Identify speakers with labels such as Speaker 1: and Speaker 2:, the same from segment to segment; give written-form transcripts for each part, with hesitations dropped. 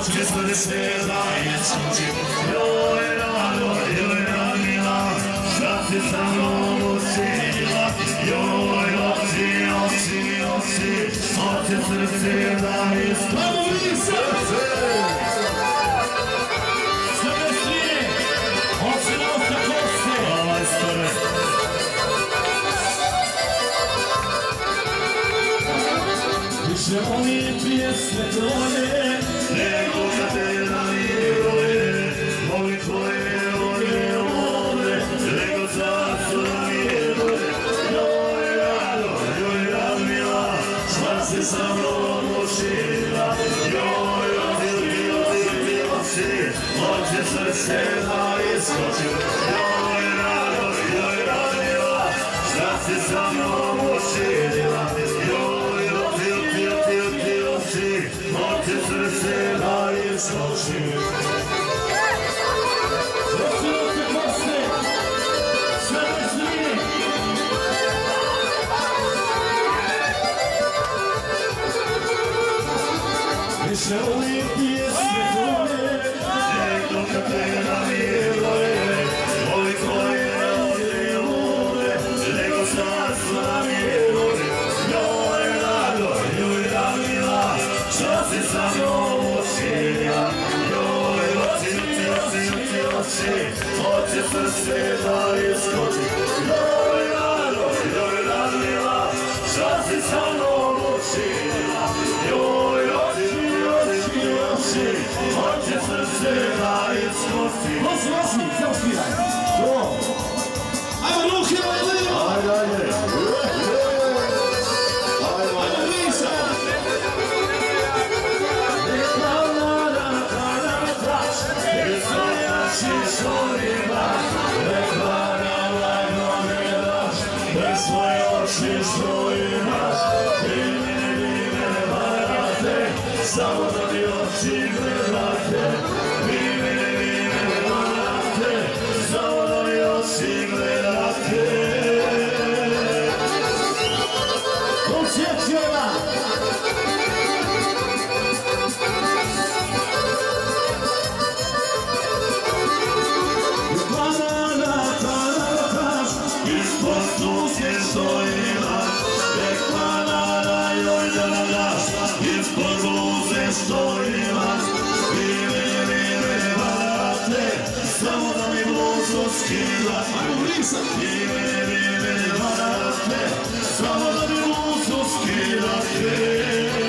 Speaker 1: oči srce daje skoči, joj rado, joj ranila, šta si sa mnom učinila, joj oči, oči, oči, oči srce daje skoči, srce. Sve svije, oči nosa koste, majstore. Više oni pjesme tvoje, nego da te namiroje, molim tvoje volje vode, nego carstvo namiroje. Joj rado, joj radmila, šta si sa mnom učinila, joj oči, oči srce da iskoči, joj rado, joj radmila, šta si sa mnom učinila, joj oči srce da iskoči. Oči koste, sve bezvini. Više ovih pjesme tvoje, nego kad te namiroje, voli tvoje ovdje vode, nego carstvo namiroje. Joj rado, joj radmila, šta si sa mnom učinila, joj oči, oči srce da iskoči, joj rado, joj radmila, šta si sa mnom učinila, joj oči, oči srce da iskoči. Nosi, samo sviraj. Ajmo ruke, ajde. Ajmo Lisa. Svoje oči što imaš, ti me varate, samo da mi oči gledate, vi me varate, samo da mi oči gledate. Osjećena! Ispod bluze što imaš, vi me varate, samo da mi bluzu skidate. Vi me varate, samo da mi bluzu skidate.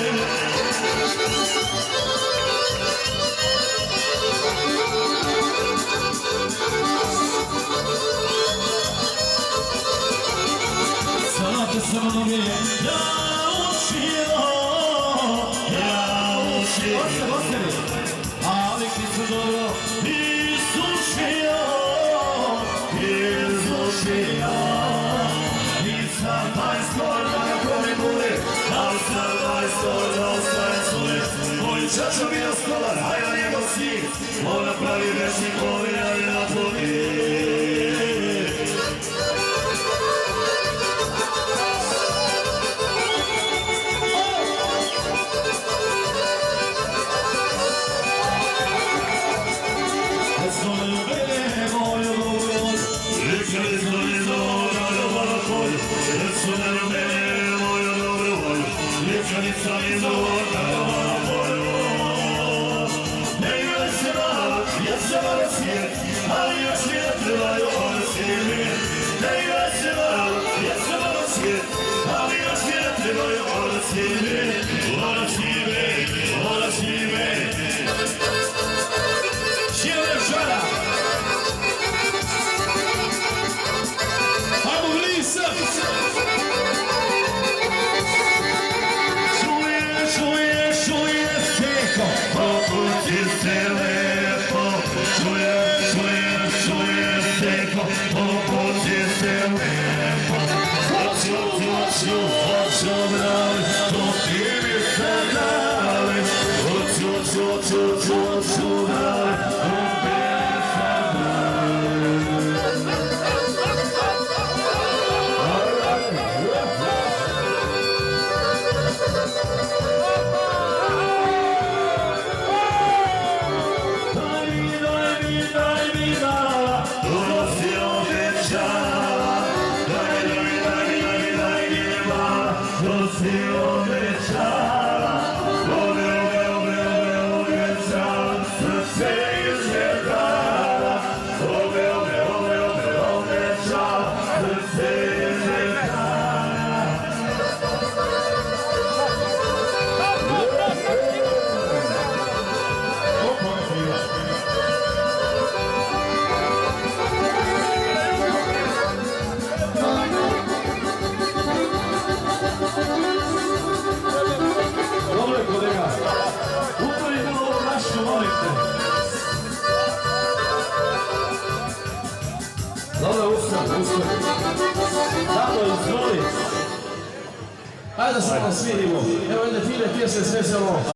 Speaker 1: Znate samo mi je ali ti su dobro izlučio, nisam majstor da kako mi bude, ali sam majstor da ostaje svoje. Moj čačo mi je stolar, a ja njegov sin, on napravi večni povinjaj na plovi. Ali još mi ne trebaju one sile, ne igraj se malo, ja sam malo svijet, ali još mi ne trebaju one sile, ona sile. Šile žara! Ajmo Lisa! Čuje steko, popusti se lepo, čuje steko, popusti se lepo. Hoću brali, to ti mi se dali, hoću brali,
Speaker 2: Dobro, uspio. Tato, izvoli. Ajde da se svidimo. Evo jedne fine pjesme, sve se ovo.